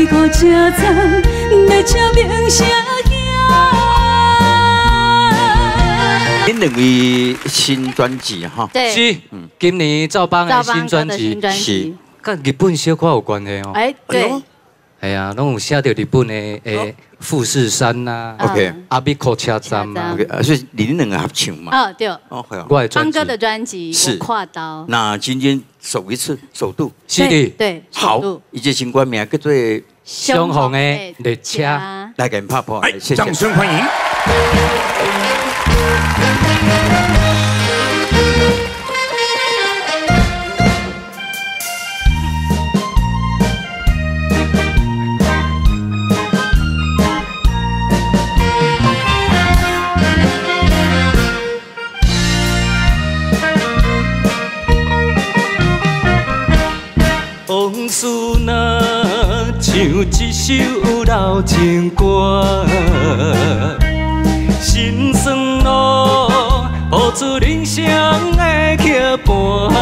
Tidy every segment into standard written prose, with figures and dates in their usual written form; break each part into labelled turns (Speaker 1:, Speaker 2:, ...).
Speaker 1: 比古车站，要车名声响。
Speaker 2: 恁两位新专辑哈，
Speaker 3: 对，
Speaker 4: 是，今年赵邦的新专辑
Speaker 2: 是
Speaker 4: 跟日本小可有关系哦。
Speaker 3: 哎，对，
Speaker 4: 系啊，拢有写到日本的富士山呐
Speaker 2: ，OK，
Speaker 4: 阿比科车站嘛，
Speaker 2: OK， 所以恁两个合唱嘛。
Speaker 3: 哦对，
Speaker 2: 哦，好。
Speaker 4: 我的专辑
Speaker 3: 邦哥的专辑
Speaker 2: 是
Speaker 3: 跨刀，
Speaker 2: 那今天首度，
Speaker 4: 是的，
Speaker 3: 对，
Speaker 2: 好，一支新歌名叫做《
Speaker 4: 相逢的列车，
Speaker 2: 来给人拍破，谢谢，
Speaker 5: 掌声欢迎。
Speaker 4: 往事若像一首老情歌，心酸路谱出人生的曲盘。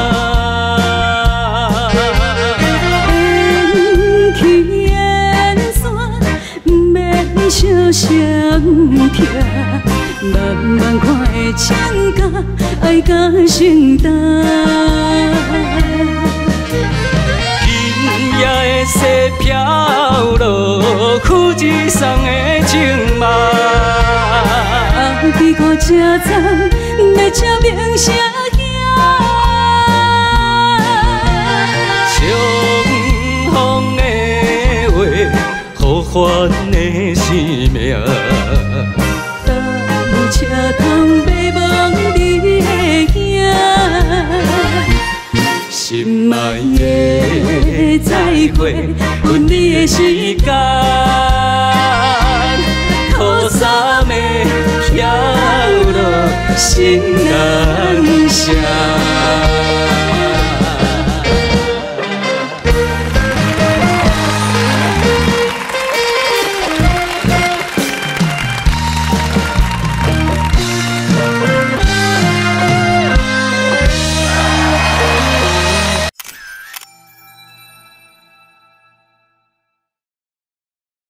Speaker 1: 缘起缘散，免小声听，慢慢看的情感，爱甲承担。
Speaker 4: 夜的西飘落，富士山的情梦。
Speaker 1: 阿比古车站，要车名声响。
Speaker 4: 相逢的话，呼唤的生命。
Speaker 1: 搭有车通迷惘你的影。
Speaker 4: 心爱的再会，分离的时间，雨伞的飘落，心难舍。